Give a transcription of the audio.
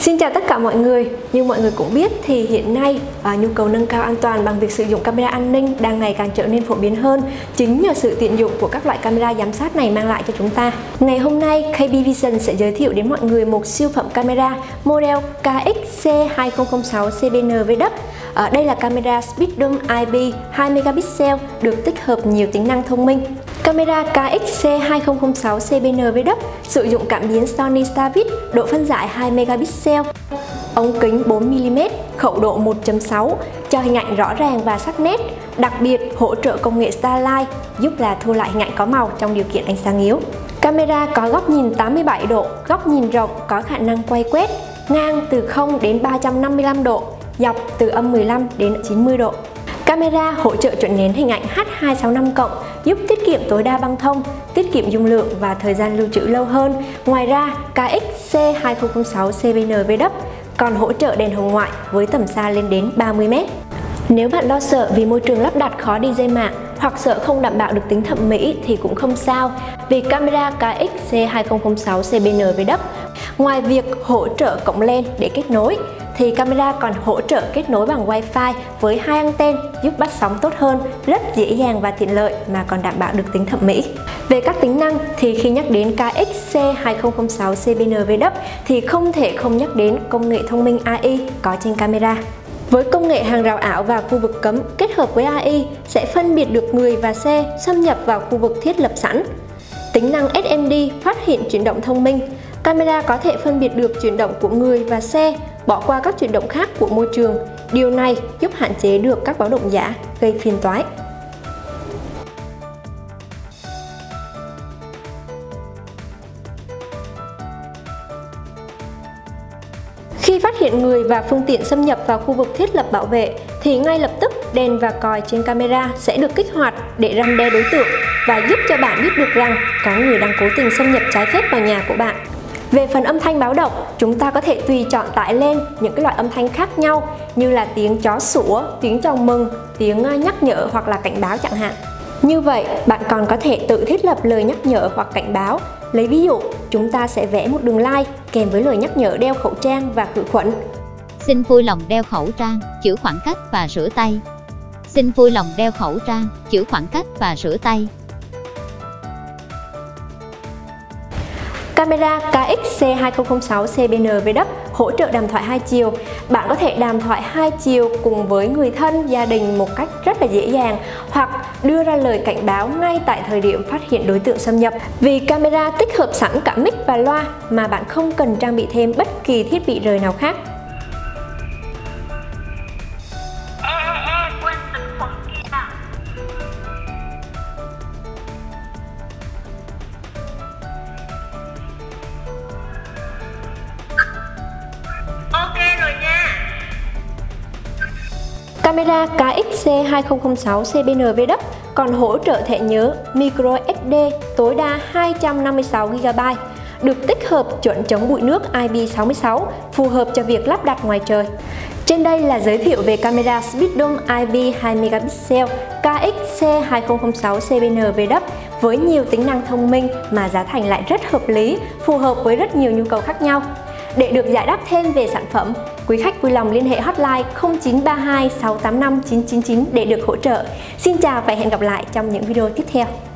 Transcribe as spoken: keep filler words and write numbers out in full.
Xin chào tất cả mọi người. Như mọi người cũng biết thì hiện nay à, nhu cầu nâng cao an toàn bằng việc sử dụng camera an ninh đang ngày càng trở nên phổ biến hơn, chính nhờ sự tiện dụng của các loại camera giám sát này mang lại cho chúng ta. Ngày hôm nay ca bê Vision sẽ giới thiệu đến mọi người một siêu phẩm camera model K X C hai không không sáu C B N V W. À, đây là camera Speedom I B hai megapixel được tích hợp nhiều tính năng thông minh. Camera K X C hai không không sáu C B N V W sử dụng cảm biến Sony Starvis, độ phân giải hai megapixel, ống kính bốn mi li mét, khẩu độ một chấm sáu cho hình ảnh rõ ràng và sắc nét. Đặc biệt hỗ trợ công nghệ Starlight giúp là thu lại hình ảnh có màu trong điều kiện ánh sáng yếu. Camera có góc nhìn tám mươi bảy độ, góc nhìn rộng, có khả năng quay quét ngang từ không đến ba trăm năm mươi lăm độ, dọc từ âm mười lăm đến chín mươi độ. Camera hỗ trợ chuẩn nén hình ảnh H hai sáu năm cộng, giúp tiết kiệm tối đa băng thông, tiết kiệm dung lượng và thời gian lưu trữ lâu hơn. Ngoài ra, K X C hai không không sáu C B N V W còn hỗ trợ đèn hồng ngoại với tầm xa lên đến ba mươi mét. Nếu bạn lo sợ vì môi trường lắp đặt khó đi dây mạng hoặc sợ không đảm bảo được tính thẩm mỹ thì cũng không sao, vì camera K X C hai không không sáu C B N V W ngoài việc hỗ trợ cổng len để kết nối thì camera còn hỗ trợ kết nối bằng Wi-Fi với hai anten giúp bắt sóng tốt hơn, rất dễ dàng và tiện lợi mà còn đảm bảo được tính thẩm mỹ. Về các tính năng thì khi nhắc đến K X C hai không không sáu C B N V W thì không thể không nhắc đến công nghệ thông minh A I có trên camera. Với công nghệ hàng rào ảo và khu vực cấm kết hợp với A I sẽ phân biệt được người và xe xâm nhập vào khu vực thiết lập sẵn. Tính năng S M D phát hiện chuyển động thông minh, camera có thể phân biệt được chuyển động của người và xe, bỏ qua các chuyển động khác của môi trường. Điều này giúp hạn chế được các báo động giả gây phiền toái. Khi phát hiện người và phương tiện xâm nhập vào khu vực thiết lập bảo vệ thì ngay lập tức đèn và còi trên camera sẽ được kích hoạt để răn đe đối tượng và giúp cho bạn biết được rằng có người đang cố tình xâm nhập trái phép vào nhà của bạn. Về phần âm thanh báo động, chúng ta có thể tùy chọn tải lên những cái loại âm thanh khác nhau như là tiếng chó sủa, tiếng chào mừng, tiếng nhắc nhở hoặc là cảnh báo chẳng hạn. Như vậy, bạn còn có thể tự thiết lập lời nhắc nhở hoặc cảnh báo. Lấy ví dụ, chúng ta sẽ vẽ một đường like kèm với lời nhắc nhở đeo khẩu trang và khử khuẩn. Xin vui lòng đeo khẩu trang, giữ khoảng cách và rửa tay. Xin vui lòng đeo khẩu trang, giữ khoảng cách và rửa tay. Camera K X C hai không không sáu C B N V W hỗ trợ đàm thoại hai chiều. Bạn có thể đàm thoại hai chiều cùng với người thân, gia đình một cách rất là dễ dàng hoặc đưa ra lời cảnh báo ngay tại thời điểm phát hiện đối tượng xâm nhập. Vì camera tích hợp sẵn cả mic và loa mà bạn không cần trang bị thêm bất kỳ thiết bị rời nào khác. Camera K X C hai không không sáu C B N V W còn hỗ trợ thẻ nhớ micro S D tối đa hai trăm năm mươi sáu gi ga bai, được tích hợp chuẩn chống bụi nước I P sáu mươi sáu, phù hợp cho việc lắp đặt ngoài trời. Trên đây là giới thiệu về camera Speedom I B hai megapixel K X C hai không không sáu C B N V W với nhiều tính năng thông minh mà giá thành lại rất hợp lý, phù hợp với rất nhiều nhu cầu khác nhau. Để được giải đáp thêm về sản phẩm, quý khách vui lòng liên hệ hotline không chín ba hai sáu tám năm chín chín chín để được hỗ trợ. Xin chào và hẹn gặp lại trong những video tiếp theo.